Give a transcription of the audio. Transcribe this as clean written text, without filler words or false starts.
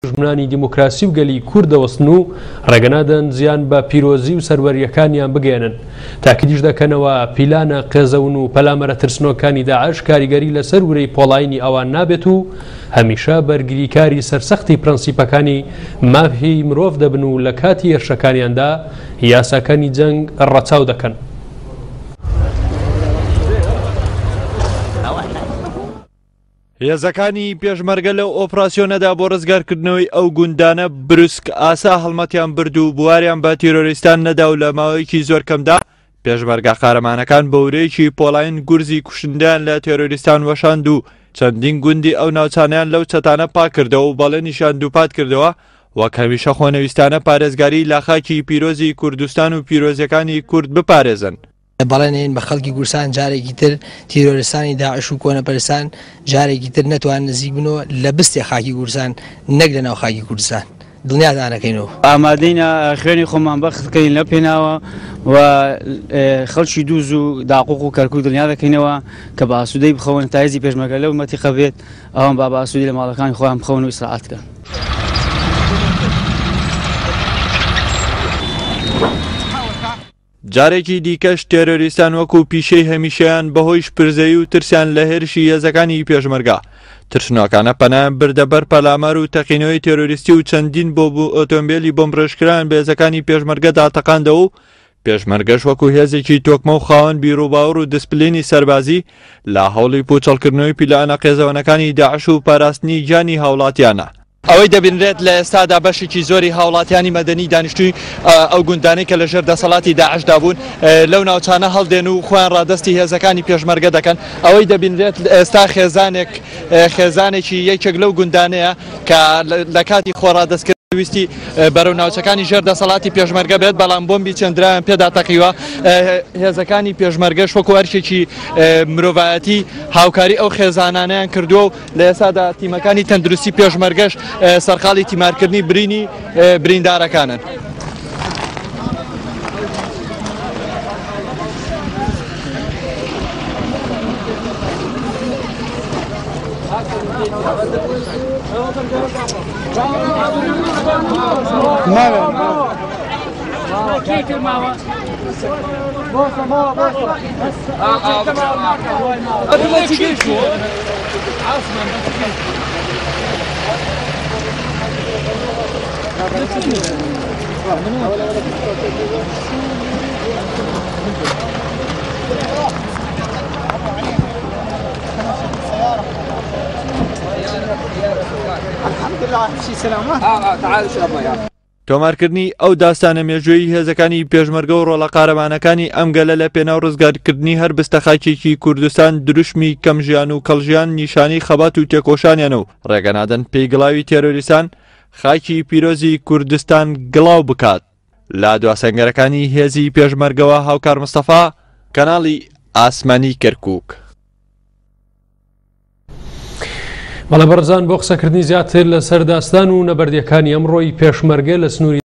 ژمنانی دیموکراسی و گەلی کوردەوەستن و ڕێگەنادەن زیان بە پیرۆزی و سەروەریەکانیان بگەێنن. تاکیدیش دەکەنەوە پیلانە قێزەون و پەلامەرە ترسنۆکانی داعش کاریگەری لەسەر ورەی پۆڵاینی ئەوان نابێت و هەمیشە بەرگریکاری سەرسەختی پرەنسیپەکانی مافی مرۆڤ دەبن و لە کاتی هێرشەکانیاندا یاساکانی جەنگ ڕەچاو دەکەن. هێزەکانی پێشمەرگە لەو ئۆپراسیۆنەدا بۆ ڕزگارکردنەوەی ئەو گوندانە بروسک ئاسا هەڵمەتیان برد و بواریان بە تیرۆریستان نەدا و لە ماوەیەکی زۆر کەمدا پێشمەرگە قارەمانەکان بە ورەیەکی پۆڵاین گورزی کوشندیان لە تێرۆریستان وەشاند و چەندین گوندی ئەو ناوچانیان لەو چەتانە پاک کردەوە و بەڵێنیشان دووپات کردەوە وەک هەمیشە خۆنەویستانە پارێزگاری لە خاکی پیرۆزی کوردستان و پیرۆزیەکانی کورد بپارێزن. بەڵێنین بە خەڵکی گورسان جارێکی تر تیرۆریستانی داعش و کۆنەپەرستان جارێکی تر نەتوان نزیک بنەوە لە بستێ خاکی کوردستان نەک لە ناو خاکی کوردستان. دڵنیادانەکەینەوە ئامادەینە خوێنی خۆمان بەختکەین لە پێناوە و خەڵکی دووز و داقوق و کەرکوو دڵنیا دەکەینەوە کە بە ئاسوودەی بخەون تایزی پێشمەرگە لەو مەتیقە بێت ئەوان با بە ئاسوودی لە ماڵەکانی خۆیان بخەون و ئیسراحەت بکەن. جارێکی دیکەش تێرۆریستان وەکو پیشەی هەمیشەیان بەهۆی شپرزەیی و ترسیان لە هێرشی هێزەکانی پێشمەرگە ترسنۆکانە پەنایان بردەبەر پەلامار و تەقینەوەی تێرۆریستی و چەندین بۆ ئۆتۆمبیلی بۆمڕێژکران بە هێزەکانی پێشمەرگەدا تەقاندەوە و پێشمەرگەش وەکو هێزێکی تۆکمە و خاوەن بیرروباوەڕ و دسپلینی سەربازی لە هەوڵی پوچەڵکردنەوەی پیلانە قێزەوەنەکانی داعش و پاراستنی گیانی هاوڵاتیانە. ئەوەی دەبینرێت لە ئێستادا بەشێکی زۆری هاوڵاتیانی مەدەنی دانیشتووی ئەو گوندانەی کە لەژێر دەسەڵاتی داعشدا بوون لەو ناوچانە هەڵدێن و خۆیان ڕادەستی هێزەکانی پێشمەرگە دەکەن. ئەوەی دەبینرێت ئێستا خێزانێکی یەکێک لەو گوندانەیە کە لە کاتی خۆڕادەستکردویستی بەرەو ناوچەکانی ژێر دەسەڵاتی پێشمەرگە بێت بەڵام بۆمبی چەندرایان پێدا تەقیوە. هێزەکانی پێشمەرگەش وەکو هەرشێکی مرۆڤایەتی هاوکاری ئەو خێزانانیان کردووە و لە ئێستادا تیمەکانی تەندروستی پێشمەرگەش سەرقاڵی تیمارکردنی بریندارەکانن. تۆمارکردنی ئەو داستانە مێژووی هێزەکانی پێشمەرگە و ڕۆڵە قارەمانەکانی ئەم گەلە لە پێناو ڕزگارکردنی هەر بستەخاکێکی کوردستان دروشمی کەمژیان و کەڵژیان نیشانی خەبات و تێکۆشانیانە و ڕێگەنادەن پێیگڵاوی تێرۆریستان خاکی پیرۆزی کوردستان گڵاو بکات. لا دواسەنگەرەکانی هێزی پێشمەرگەوە هاوکار مستەفا، کەناڵی ئاسمانی کەرکووک. بەڵێ بەڕزان بۆ قسەکردنی زیاتر لەسەر داستان و نەبەردیەکانی ئەمڕۆی پێشمەرگە لە سنووری